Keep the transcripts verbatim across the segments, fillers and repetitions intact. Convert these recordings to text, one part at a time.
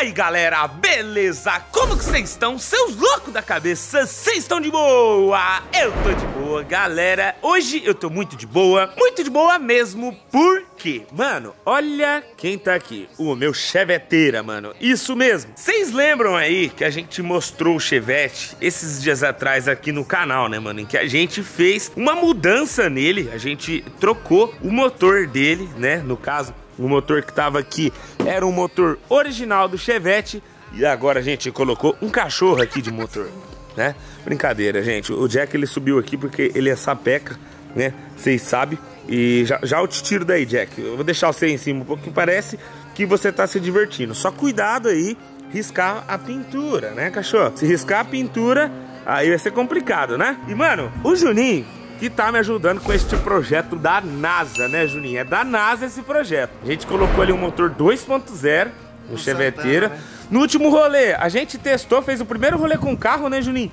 aí galera, beleza? Como que vocês estão? Seus loucos da cabeça, vocês estão de boa? Eu tô de boa, galera. Hoje eu tô muito de boa, muito de boa mesmo. Por quê? Mano, olha quem tá aqui, o meu cheveteira, mano. Isso mesmo. Vocês lembram aí que a gente mostrou o Chevette esses dias atrás aqui no canal, né, mano? Em que a gente fez uma mudança nele, a gente trocou o motor dele, né? No caso, o motor que tava aqui era um motor original do Chevette e agora a gente colocou um cachorro aqui de motor, né? Brincadeira, gente. O Jack, ele subiu aqui porque ele é sapeca, né? Vocês sabem. E já, já eu te tiro daí, Jack. Eu vou deixar você em cima um pouquinho, parece que você tá se divertindo. Só cuidado aí, riscar a pintura, né, cachorro? Se riscar a pintura, aí vai ser complicado, né? E, mano, o Juninho que tá me ajudando com este projeto da NASA, né, Juninho? É da NASA esse projeto. A gente colocou ali um motor dois ponto zero no Cheveteira. Né? No último rolê, a gente testou, fez o primeiro rolê com o carro, né, Juninho?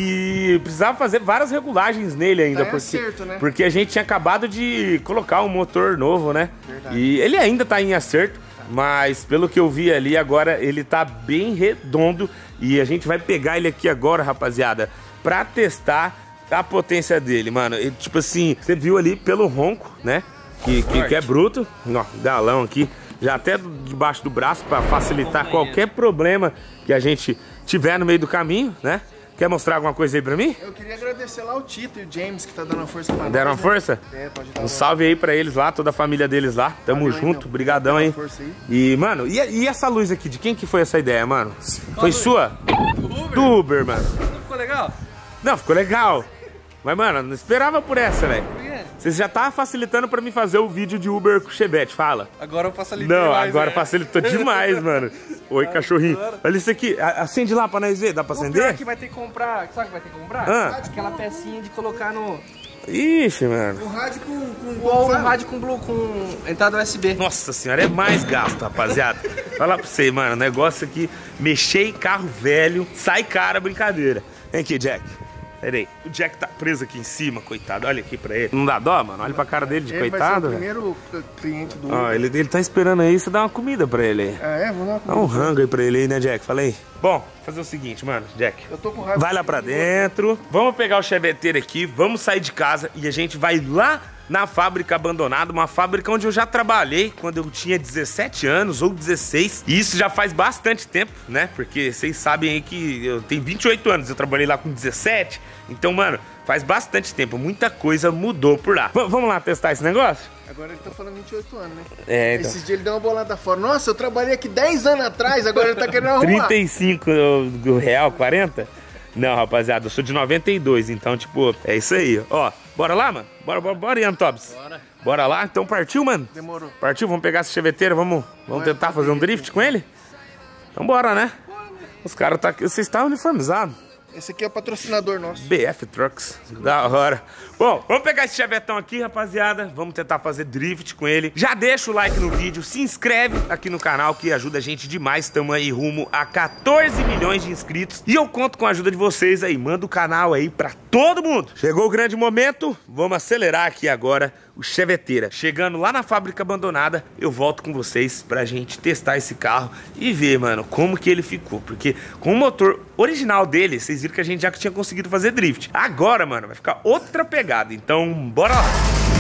E precisava fazer várias regulagens nele ainda, tá porque, acerto, né? porque a gente tinha acabado de colocar um motor novo, né? Verdade. E ele ainda tá em acerto, tá. Mas pelo que eu vi ali agora, ele tá bem redondo. E a gente vai pegar ele aqui agora, rapaziada, pra testar a potência dele, mano. E, tipo assim, você viu ali pelo ronco, né? Que, que, que é bruto. Ó, galão aqui. Já até debaixo do braço pra facilitar qualquer problema que a gente tiver no meio do caminho, né? Quer mostrar alguma coisa aí pra mim? Eu queria agradecer lá o Tito e o James que tá dando uma força pra nós. Deram uma força? É, pode dar um salve aí pra eles lá, toda a família deles lá. Tamo Valeu, junto, brigadão aí. aí. E, mano, e, e essa luz aqui? De quem que foi essa ideia, mano? Qual foi luz? Sua? Do Uber? Do Uber, mano. Não ficou legal? Não, ficou legal. Mas, mano, não esperava por essa, velho. Você já tá facilitando pra mim fazer o vídeo de Uber com o Chevette, fala. Agora eu facilitei Não, mais, agora né? facilitou demais, mano. Oi, cachorrinho. Olha isso aqui. Acende lá pra nós ver. Dá pra acender? O que vai ter que comprar, sabe o que vai ter que comprar? Ah. Aquela pecinha de colocar no... Ixi, mano. O rádio com... com, com Ou um rádio com, blue, com entrada U S B. Nossa senhora, é mais gasto, rapaziada. Fala pra você, mano. O negócio aqui, mexer em carro velho, sai cara, brincadeira. Vem aqui, Jack. Pera aí, o Jack tá preso aqui em cima, coitado. Olha aqui pra ele. Não dá dó, mano? Olha pra cara dele de ele coitado. Vai ser o primeiro cliente do Uber. Ó, ele, ele tá esperando aí, você dá uma comida pra ele aí. Ah, é? Vou dar uma comida. Dá um rango aí pra ele aí, né, Jack? Fala aí. Bom, fazer o seguinte, mano, Jack. Eu tô com raiva. Vai lá pra dentro. Vamos pegar o cheveteiro aqui, vamos sair de casa e a gente vai lá na fábrica abandonada, uma fábrica onde eu já trabalhei quando eu tinha dezessete anos ou dezesseis. E isso já faz bastante tempo, né? Porque vocês sabem aí que eu tenho vinte e oito anos, eu trabalhei lá com dezessete. Então, mano, faz bastante tempo, muita coisa mudou por lá. V vamos lá testar esse negócio? Agora ele tá falando vinte e oito anos, né? É, então. Esses dias ele deu uma bolada fora. Nossa, eu trabalhei aqui dez anos atrás, agora ele tá querendo arrumar. trinta e cinco do real, quarenta? Não, rapaziada, eu sou de noventa e dois, então, tipo, é isso aí. Ó, bora lá, mano? Bora, bora, bora, Ian Tops. Bora. Bora lá? Então partiu, mano? Demorou. Partiu? Vamos pegar esse cheveteiro, vamos, vamos tentar fazer um drift com ele? Então bora, né? Os caras tá aqui, vocês estão uniformizados. Esse aqui é o patrocinador nosso. B F Trucks, da hora. Bom, vamos pegar esse chevetão aqui, rapaziada. Vamos tentar fazer drift com ele. Já deixa o like no vídeo, se inscreve aqui no canal que ajuda a gente demais. Estamos aí rumo a quatorze milhões de inscritos. E eu conto com a ajuda de vocês aí. Manda o canal aí pra todo mundo. Chegou o grande momento, vamos acelerar aqui agora o Cheveteira. Chegando lá na fábrica abandonada, eu volto com vocês pra gente testar esse carro e ver, mano, como que ele ficou. Porque com o motor original dele, vocês viram que a gente já tinha conseguido fazer drift. Agora, mano, vai ficar outra pegada. Então, bora lá.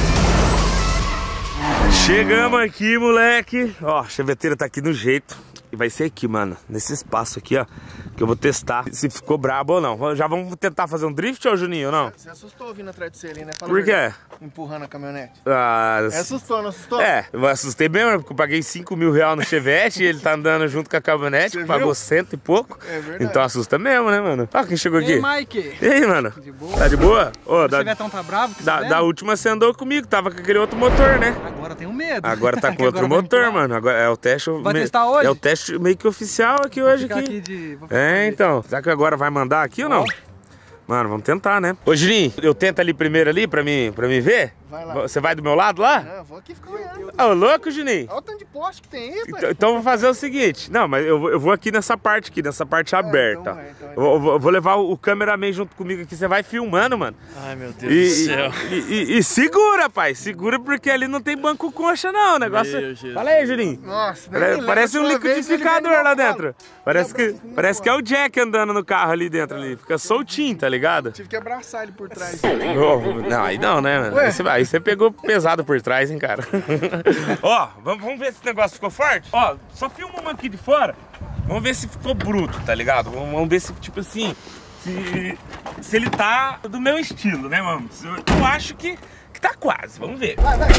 Chegamos aqui, moleque. Ó, a cheveteira tá aqui no jeito. E vai ser aqui, mano, nesse espaço aqui, ó, que eu vou testar se ficou brabo ou não. Já vamos tentar fazer um drift, ô Juninho, ou não? Você assustou vindo atrás de você ali, né? Fala Por quê? Empurrando a caminhonete. Ah, é, assustou, não assustou? É, eu assustei mesmo, porque eu paguei cinco mil reais no Chevette e ele tá andando junto com a caminhonete, que pagou cento e pouco. É verdade. Então assusta mesmo, né, mano? Olha quem chegou aqui. E aí, Mike? E aí, mano? De boa? Tá de boa? Ô, o da, Chevetão tá bravo? Da, da última você andou comigo, tava com aquele outro motor, né? Agora eu tenho medo. Agora tá com outro motor, mano. Agora é o teste... Vai testar hoje? É o teste meio que oficial aqui hoje. Vou ficar aqui. aqui de... Vou É, então. Será que agora vai mandar aqui ou não? Mano, vamos tentar, né? Ô, Juninho, eu tento ali primeiro ali pra mim, pra mim ver? vai lá. Você vai do meu lado lá? Não, vou aqui ficar olhando. Ô, louco, Juninho? Olha o tanto de poste que tem aí, pai. Então, então eu vou fazer o seguinte. Não, mas eu, vou- eu vou aqui nessa parte aqui, nessa parte aberta. então vai, então vai. Eu, vou- eu vou- eu vou levar o, o cameraman junto comigo aqui, você vai filmando, mano. Ai, meu Deus E, do céu. e, e- e segura, pai. Segura porque ali não tem banco concha, não. O negócio. Meu Jesus. Fala aí, Juninho. Nossa, nem Pare- lembro, Parece um última vez ele liquidificador veio no lá colo. dentro. Parece que, Lembra que parece que é não o Jack andando no carro ali dentro ali. Fica soltinho, tá ligado? Tive que abraçar ele por trás. Oh, não, aí não, né, mano? Ué? Aí você, aí você pegou pesado por trás, hein, cara? Ó, vamos, vamos ver se esse negócio ficou forte? Ó, só filma uma aqui de fora. Vamos ver se ficou bruto, tá ligado? Vamos, vamos ver se, tipo assim, se, se ele tá do meu estilo, né, mano? Eu, eu acho que, que tá quase, vamos ver. Vai, vai.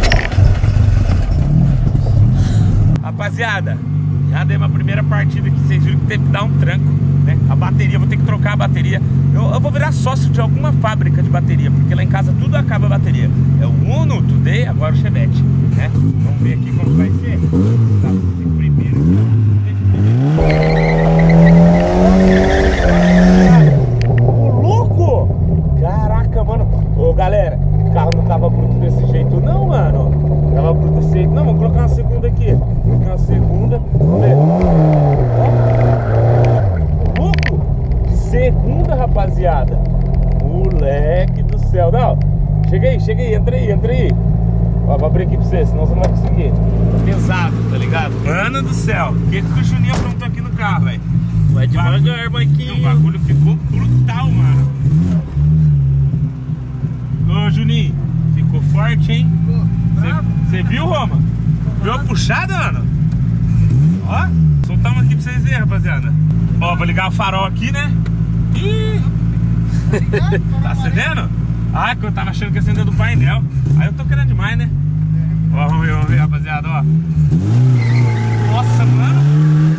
Rapaziada, já dei uma primeira partida aqui, vocês viram que teve que dar um tranco, né? A bateria, vou ter que trocar a bateria. Eu, eu vou virar sócio de alguma fábrica de bateria, porque lá em casa tudo acaba a bateria. É o Uno, o Today, agora o Chevette, né? Vamos ver aqui como vai ser. Tá, vou ter primeiro aqui. Ô, louco! Caraca, mano. Ô, galera, o carro não tava bruto desse jeito não, mano. Tava bruto desse jeito não, vamos colocar uma segunda aqui. Vou colocar uma segunda, vamos ver. Ó. Louco! De segunda, rapaziada. Moleque do céu. Não, chega aí, chega aí, entra aí, entra aí. Ó, vou abrir aqui pra você, senão você não vai conseguir. Tá pesado, tá ligado? Mano do céu, o que, que o Juninho aprontou aqui no carro, velho? Vai devagar, O Marquinhos. bagulho ficou brutal, mano. Ô, Juninho, ficou forte, hein? Você viu, Roma? Viu a puxada, mano? Ó, soltar uma aqui pra vocês verem, rapaziada. Ó, vou ligar o farol aqui, né? Ih! Tá acendendo? Ah, que eu tava achando que ia acender do painel. Aí eu tô querendo demais, né? Ó, vamos ver, vamos ver, rapaziada, ó. Nossa, mano.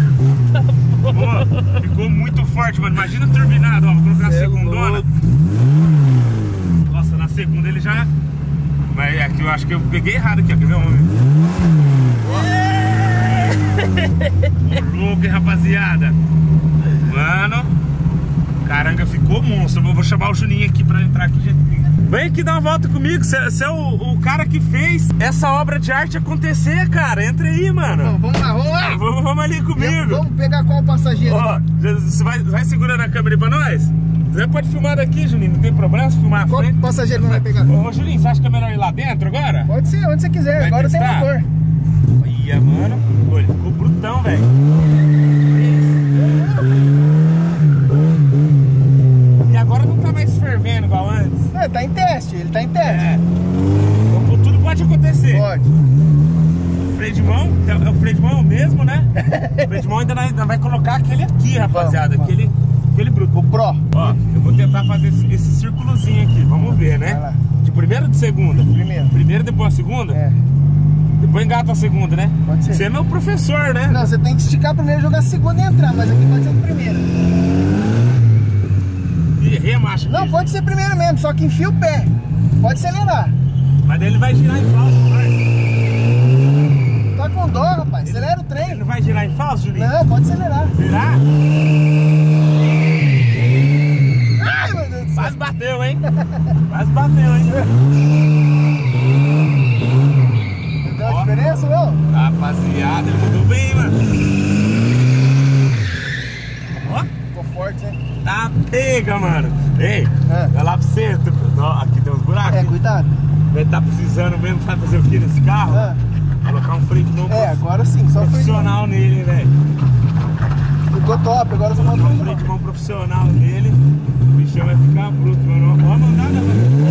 Pô, ficou muito forte, mano. Imagina turbinado, ó. Vou colocar a segundona. Nossa, na segunda ele já... Mas aqui eu acho que eu peguei errado aqui, ó. Quer ver? Vamos ver. Ô, louco, hein, rapaziada. Mano, caranga, ficou monstro. Eu vou chamar o Juninho aqui pra entrar aqui. Vem aqui dar uma volta comigo. Você é o, o cara que fez essa obra de arte acontecer, cara. Entra aí, mano. Bom, vamos lá, vamos lá. Vamos, vamos ali comigo. Vamos pegar qual passageiro? Ó, você vai, vai segurando a câmera aí pra nós? Você pode filmar daqui, Juninho, não tem problema se filmar à Qual frente. passageiro não vai pegar? Ô, Juninho, você acha que é melhor ir lá dentro agora? Pode ser, onde você quiser. Vai Agora tem testar? motor. Olha, mano. Pô, ele ficou brutão, velho. E agora não tá mais fervendo igual antes. É, tá em teste, ele tá em teste. É. Então, tudo pode acontecer. Pode. O freio de mão, é o freio de mão mesmo, né? O freio de mão ainda, não- ainda vai colocar aquele aqui, rapaziada. Vamos, Aquele, aquele bruto. O Pro. Ó, eu vou tentar fazer esse, esse círculozinho aqui, vamos ver, né? Vai lá. De primeira ou de segunda? Primeiro. Primeiro, depois a segunda? É. Depois engata a segunda, né? Pode ser. Você é meu professor, né? Não, você tem que esticar primeiro, jogar a segunda e entrar, mas aqui pode ser o primeiro. Ih, errei a marcha. Não, aqui. pode ser primeiro mesmo, só que enfia o pé. Pode acelerar. Mas daí ele vai girar em falso, vai. Tá com dó, rapaz. Acelera o trem. Ele vai girar em falso, Juninho? Não, pode acelerar. Será? Ai, meu Deus do céu. Quase bateu, hein? Quase bateu, hein? Deu uma Ó. diferença, não? Rapaziada, ele mudou bem, mano. Ó, Ficou forte, hein? tá pega, mano. Ei, É. vai lá pra você. tu- Ó, aqui tem uns buracos. É, cuidado. Vai tá precisando mesmo pra fazer o que nesse carro? É. Colocar um freio de mão É, agora sim, só foi. profissional nele, velho. Ficou top, agora só falta Colocar um um freio de mão profissional nele. O bichão vai ficar bruto, mano. Ó a mandada, mano.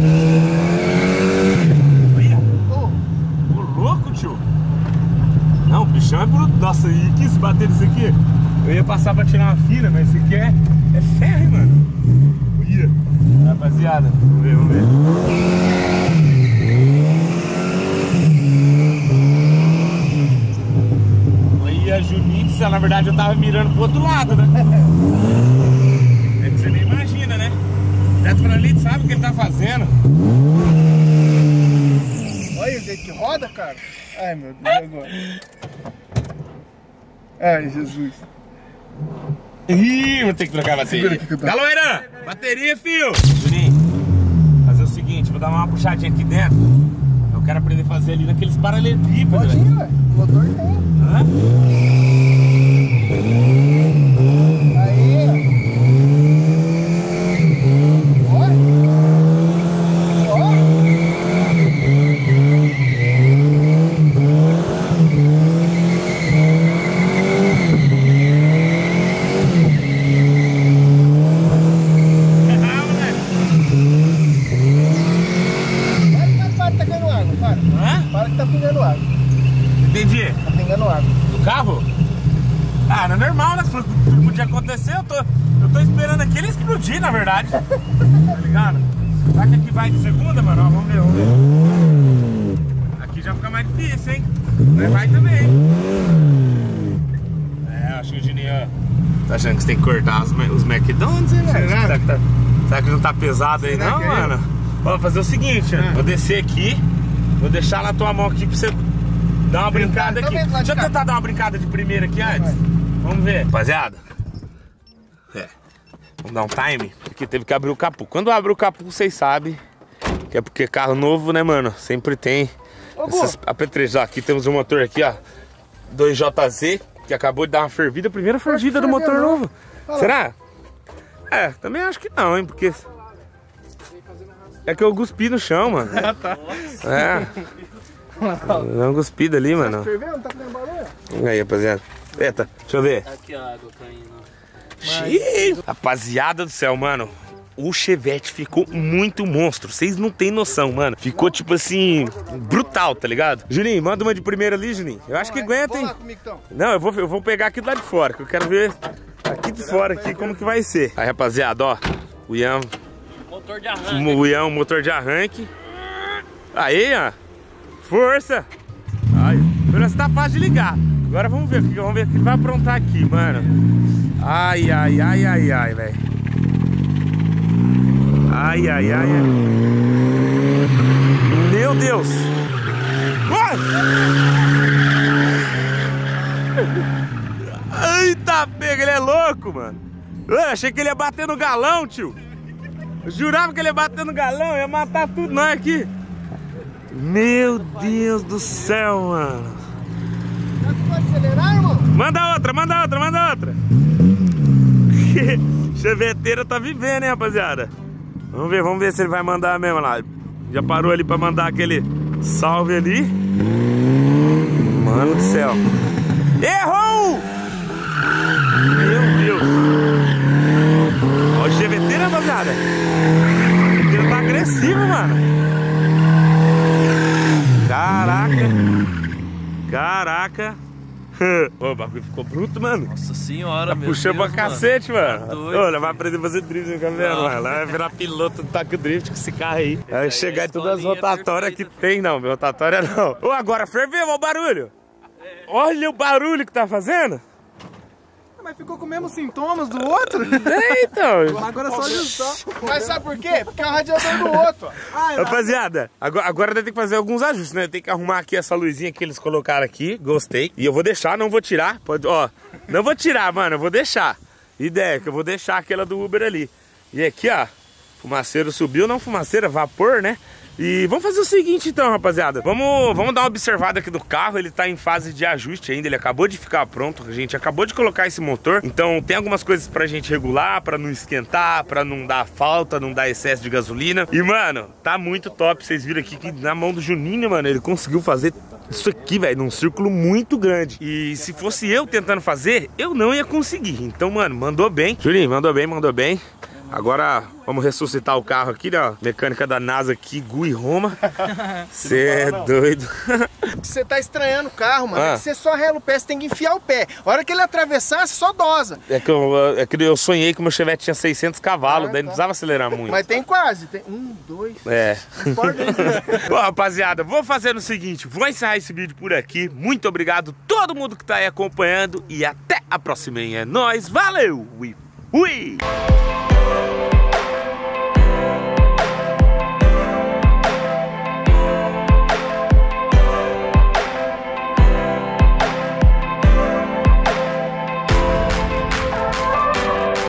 Olha. Oh, Ô, louco, tio. Não, o bichão é bruto. Nossa, e que se bater nisso aqui? Eu ia passar pra tirar uma fila, mas isso aqui é, é ferro, hein, mano. Olha. Rapaziada, vamos ver, vamos ver. Olha, Juninho, se na verdade eu tava mirando pro outro lado, né? É que você nem imagina, né? Neto Franlito sabe o que ele tá fazendo. olha o jeito que roda, cara. Ai, meu Deus, agora. Ai, Jesus. Ih, vou ter que trocar a Segura bateria. aqui que eu tô- Galoeira, bateria, fio. Juninho, fazer o seguinte, vou dar uma puxadinha aqui dentro. eu quero aprender a fazer ali naqueles paralelepípedos. Pode ir, ué. O motor tem. Hã? Aí, ó. Ó. Entendi. Tá pingando água. Do carro? Ah, não é normal, né? Se fosse o que podia acontecer, eu tô, eu tô esperando aqui ele explodir, na verdade. Tá ligado? Será que aqui vai de segunda, mano? Ó, vamos ver, vamos ver. Aqui já fica mais difícil, hein? Mas vai também. É, acho que o Juninho tá achando que você tem que cortar os, os McDonald's, hein, velho? Será que, tá, será que não tá pesado aí, não, mano? Vamos fazer o seguinte, ah. Vou descer aqui, vou deixar na tua mão aqui pra você dar uma brincada aqui. Deixa eu tentar dar uma brincada de primeira aqui antes. Vamos ver. Rapaziada. É. Vamos dar um time. Porque teve que abrir o capô. Quando abre o capô, vocês sabem que é porque carro novo, né, mano? Sempre tem essas apetrechos. Aqui temos um motor aqui, ó. dois J Z, que acabou de dar uma fervida. Primeira fervida do motor novo. Será? É, também acho que não, hein? Porque... é que eu cuspi no chão, mano. Ah, tá. É. Dá uma cuspida ali, mano. Tá fervendo? Tá fazendo barulho? Aí, rapaziada. Eita, deixa eu ver. Aqui a água caindo. Xiii. Rapaziada do céu, mano. O Chevette ficou muito monstro. Vocês não tem noção, mano. Ficou tipo assim, brutal, tá ligado? Juninho, manda uma de primeira ali, Juninho. Eu acho que aguenta, hein? Não, eu vou, eu vou pegar aqui do lado de fora, que eu quero ver aqui de fora aqui como que vai ser. Aí, rapaziada, ó. O Ian. Motor de arranque. O Ian, motor de arranque. Aí, ó. Força! Ai, você tá fácil de ligar. Agora vamos ver, vamos ver o que ele vai aprontar aqui, mano. Ai, ai, ai, ai, ai, velho. Ai, ai, ai, ai. Meu Deus! Eita, pega, ele é louco, mano. Eu achei que ele ia bater no galão, tio. Eu jurava que ele ia bater no galão, ia matar tudo nós aqui. Meu Deus do céu, mano. Será que pode acelerar, irmão? Manda outra, manda outra, manda outra. Cheveteira tá vivendo, hein, rapaziada. Vamos ver, vamos ver se ele vai mandar mesmo lá. Já parou ali pra mandar aquele salve ali. Mano do céu. Errou! Meu Deus. Ó o cheveteira, rapaziada. O cheveteira tá agressivo, mano. Caraca. Caraca. Pô, o bagulho ficou bruto, mano. Nossa senhora, tá meu puxando pra cacete, mano. Tá Olha, vai aprender a fazer drift no caminhão, mano. Vai virar piloto do taco drift com esse carro aí. Vai chegar em todas as rotatórias que tem, não. Rotatória não. Ô, agora ferveu, olha o barulho. Olha o barulho que tá fazendo. Mas ficou com os mesmos sintomas do outro? É, então. Agora é só ajustar. Mas sabe por quê? Porque é o radiador do outro. Ai, rapaziada, agora, agora deve ter que fazer alguns ajustes, né? Tem que arrumar aqui essa luzinha que eles colocaram aqui. Gostei. E eu vou deixar, não vou tirar. Pode, ó, não vou tirar, mano. Eu vou deixar. Ideia que eu vou deixar aquela do Uber ali. E aqui, ó. Fumaceiro subiu, não fumaceira, vapor, né? E vamos fazer o seguinte então, rapaziada. Vamos, vamos dar uma observada aqui do carro. Ele tá em fase de ajuste ainda. Ele acabou de ficar pronto. A gente acabou de colocar esse motor. Então tem algumas coisas pra gente regular, pra não esquentar, pra não dar falta, não dar excesso de gasolina. E, mano, tá muito top. Vocês viram aqui que na mão do Juninho, mano, ele conseguiu fazer isso aqui, velho, num círculo muito grande. E se fosse eu tentando fazer, eu não ia conseguir. Então, mano, mandou bem. Juninho, mandou bem, mandou bem. Agora vamos ressuscitar o carro aqui, né? Mecânica da NASA aqui, Gu e Roma. Você é doido. Você tá estranhando o carro, mano. Ah. É que você só rela o pé, você tem que enfiar o pé. A hora que ele atravessar, você só dosa. É que eu, é que eu sonhei que o meu Chevette tinha seiscentos cavalos, ah, daí não tá. Precisava acelerar muito. Mas tem quase. Tem um, dois. É. Bom, rapaziada, vou fazer o seguinte. Vou encerrar esse vídeo por aqui. Muito obrigado a todo mundo que tá aí acompanhando. E até a próxima, hein? É nóis. Valeu! E fui!